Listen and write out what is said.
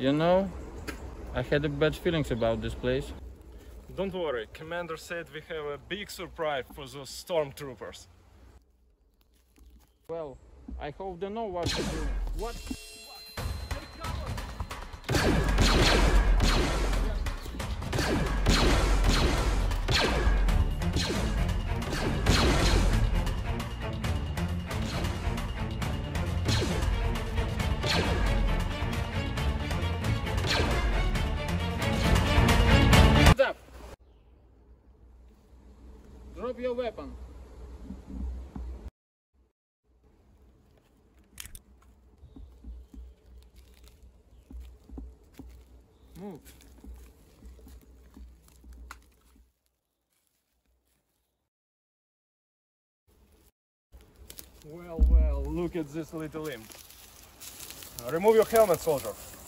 You know, I had bad feelings about this place. Don't worry, Commander said we have a big surprise for those stormtroopers. Well, I hope they know what to do. What? Hands up! Drop your weapon. Move. Well, look at this little imp. Remove your helmet, soldier.